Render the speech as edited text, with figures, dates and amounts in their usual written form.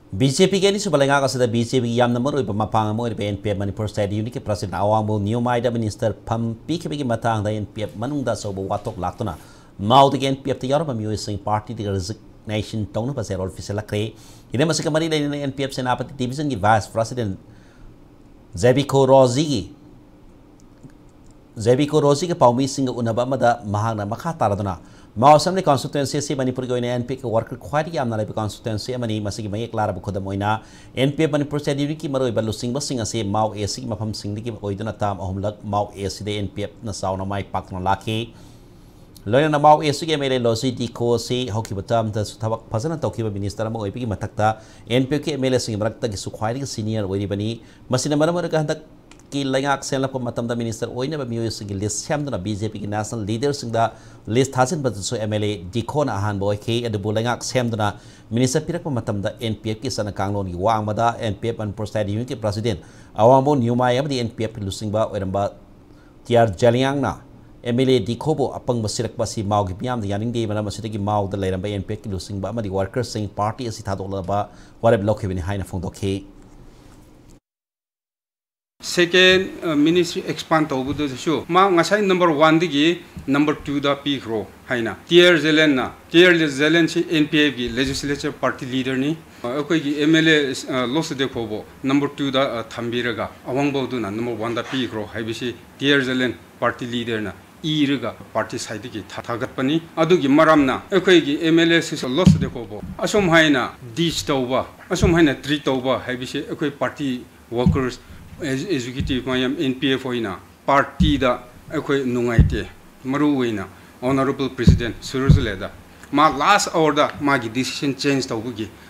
BJP के सुबलेंगा का BJP याम number ओइब मपांग मोइ NPF Manipur State Unit के President Awangbo Newmaida Minister Pham Pikebigi matang da NPF manungda sobo watok laktuna mau de NPF te yarba mioi sing party de resignation tong pa zero official lakre ide masika mari de NPF Senapati Division ki Vice President Zebiko Rozi ke paumi sing unaba mada mahangna makha taraduna Mao Assembly constituency si Manipur goina NPF worker khwari yamna lai constituency amani masigi mai eklara bu khodam oina NPF Manipur State Unit ki maroi balu sing basing ase Mao AC mafam sing ki oiduna tam ahumlak Mao AC de NPF na sauna mai pakna lakhi loina na Mao AC ke mele losi di ko se hoki batam ta thabak phajana tawkiba minister ama oibi ki mathakta NPF ke mele sing marakta ki sukhwari senior oiri bani masina maramar ka handak की लैंगाक सेलप मतमदा minister ओइनबा मियोसगी list सेमदना BJP की national leader सिंगदा list थाजिन बजसो एमएलए दिखोन आहान बोयखे अदबु लैंगाक सेमदना मिनिस्टर पिरक मतमदा एनपीएफ की सन कांगलोन की वांगमदा एनपीएफ Manipur State Unit के प्रेसिडेंट अवांबो न्यूमाय अबदी एनपीएफ की लुसिंगबा ओरंबा टिआर जलियांगना एमएलए दिखोबो अपंग बसिरक बसी माव की पियाम यानिंग दे बना मसिदे की माव द लेरंबा एनपीएफ की लुसिंगबा अमदी वर्कर्स सिंग पार्टी असि थादोलबा वारेब लोखेबिनि हाइना फोंदोखे Second, ministry expand to do show. Ma ngasai number 1 digi, number 2 da peak row. Haina. Tier Zelen si NPF ki legislature party leader ni. Akoi ki MLA loss de kobo. Number 2 da thambiraga. Awangbo do na number 1 da peak row. Haibisi Tier Zelen party leader na. Iraga party side ki thathagat pani. Adu ki maram na. Akoi ki MLA si loss de kobo. Asum haina dis tawba. Asum haina 3 tawba. Haibisi akoi party workers executive mayam NPF hoina party da akoi nungaite maru hoina honorable president suruzleda ma last hour da magi decision change tawbugi